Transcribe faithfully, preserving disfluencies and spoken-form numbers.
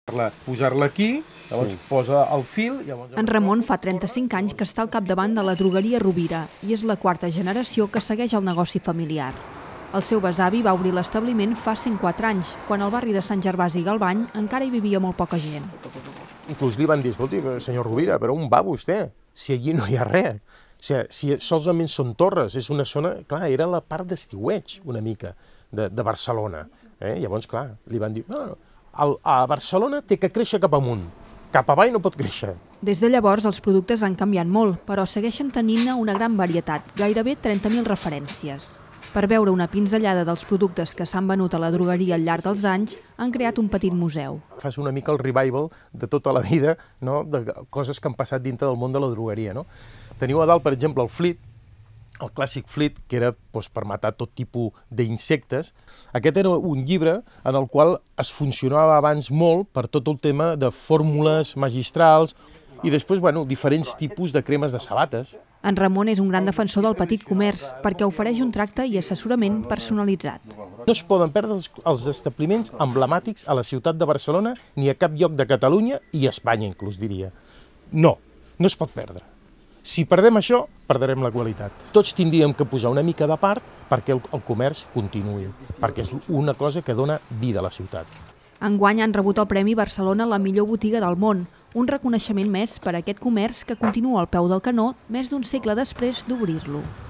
posar-la aquí, llavors sí. Posa el fil... Llavors... En Ramon fa trenta-cinc anys que està al capdavant de la drogueria Rovira i és la quarta generació que segueix el negoci familiar. El seu besavi va obrir l'establiment fa cent quatre anys, quan al barri de Sant Gervasi i Galvany encara hi vivia molt poca gent. Inclús li van dir, escolti, senyor Rovira, però on va vostè? Si allí no hi ha res. O sigui, si solament són torres, és una zona... Clar, era la part d'estiueig, una mica, de, de Barcelona. Eh? Llavors, clar, li van dir... No, no, a Barcelona té que créixer cap amunt, cap avall no pot créixer. Des de llavors els productes han canviat molt, però segueixen tenint-ne una gran varietat, gairebé trenta mil referències. Per veure una pinzellada dels productes que s'han venut a la drogueria al llarg dels anys, han creat un petit museu. Fas una mica el revival de tota la vida, no? De coses que han passat dintre del món de la drogueria. No? Teniu a dalt, per exemple, el flit, el clàssic flit, que era doncs, per matar tot tipus d'insectes. Aquest era un llibre en el qual es funcionava abans molt per tot el tema de fórmules magistrals i després, bueno, diferents tipus de cremes de sabates. En Ramon és un gran defensor del petit comerç perquè ofereix un tracte i assessorament personalitzat. No es poden perdre els, els establiments emblemàtics a la ciutat de Barcelona ni a cap lloc de Catalunya i Espanya, inclús diria. No, no es pot perdre. Si perdem això, perdrem la qualitat. Tots tindríem que posar una mica de part perquè el, el comerç continuï, perquè és una cosa que dona vida a la ciutat. Enguany han rebut el Premi Barcelona la millor botiga del món, un reconeixement més per a aquest comerç que continua al peu del canó més d'un segle després d'obrir-lo.